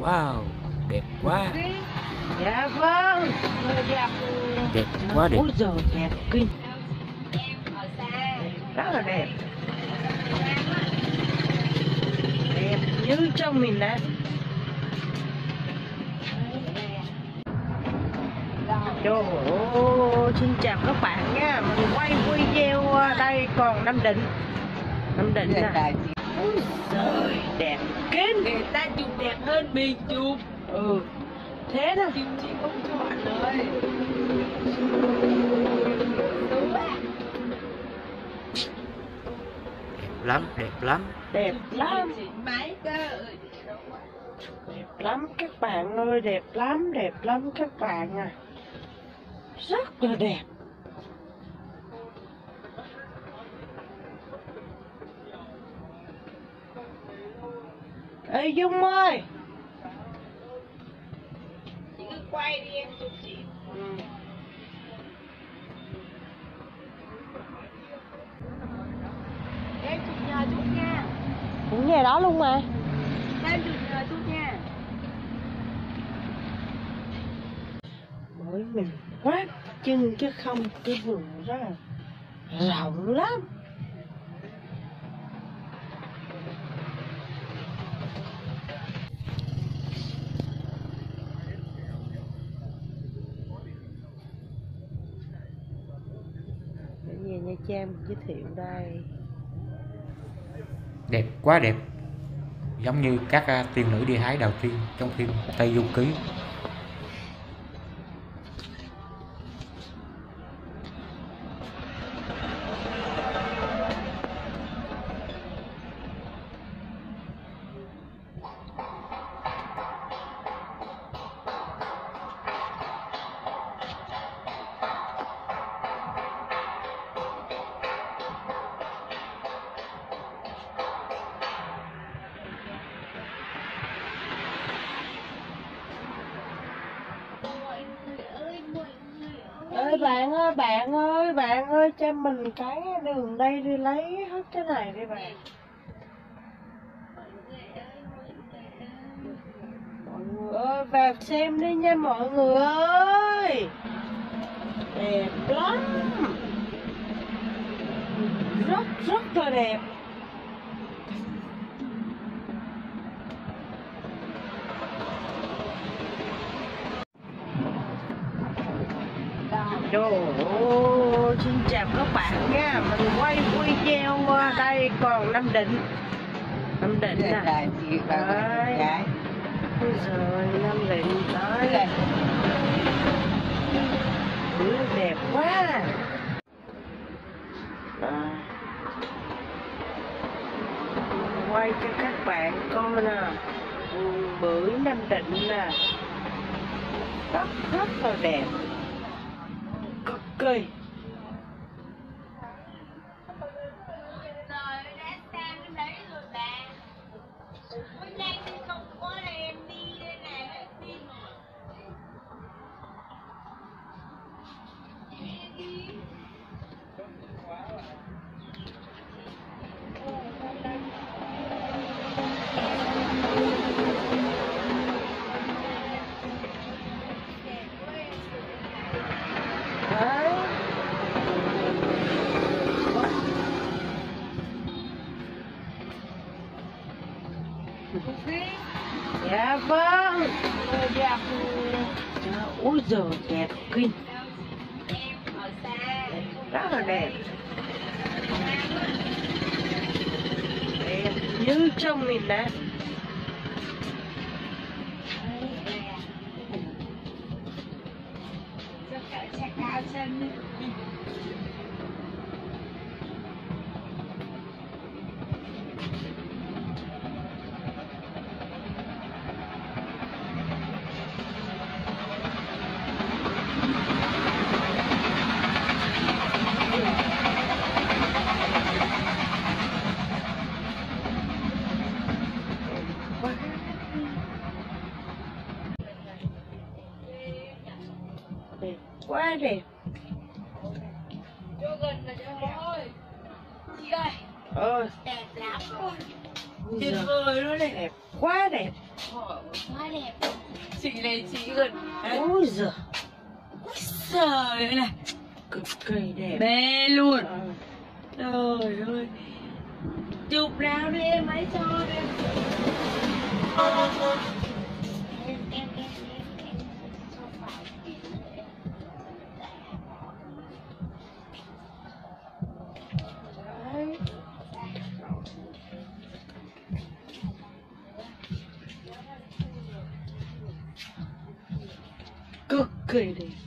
Wow, đẹp quá. Dạ vâng. Đẹp quá đẹp. Ôi giời, đẹp kinh. Rất là đẹp. Đẹp như trong mình đấy. Trời ơi, xin chào các bạn nha. Mình quay video đây còn Nam Định. Nam Định nè. Ôi giời, đẹp kinh. Người ta chụp đẹp hơn mình chụp. Thế đó. Chị không chọn rồi. Đẹp lắm, đẹp lắm. Đẹp lắm. Máy cơ. Đẹp lắm các bạn ơi, đẹp lắm các bạn à. Rất là đẹp. Ê Dung ơi. Chị cứ quay đi em chụp chị. Em chụp nhờ chút nha. Cũng nghe đó luôn mà. Em chụp nhờ chút nha. Mỗi mình quá chân chứ không, cái vườn rất là rộng lắm. Để về Nha Trang mình giới thiệu đây. Đẹp quá đẹp. Giống như các tiên nữ đi hái đầu tiên trong phim Tây Du Ký. Bạn ơi, cho mình cái đường đây đi lấy hết cái này đi bạn. Mọi người ơi, vào xem đi nha mọi người ơi. Đẹp lắm. Rất là đẹp. Trời ơi, xin chào các bạn nha. Mình quay video đây còn Nam Định. Nam Định nè. Đấy. Ôi giời, Nam Định tới. Đẹp quá. Quay cho các bạn coi nè. Vườn bưởi Nam Định nè. Rất là đẹp. Cực kỳ. Dạ vâng. Ôi giời, đẹp kinh. Rất là đẹp. Đẹp như trong mình đấy. Đẹp quá đẹp. Vô gần là cho thôi. Chị ơi. Đẹp lắm luôn. Tuyệt vời luôn này. Đẹp quá đẹp. Quá đẹp. Chị này chị gần. Ôi giời, Trời này. cực kỳ đẹp. Mê luôn. Trời ơi. Chụp nào đi em hãy cho đi. Cực kỳ đẹp.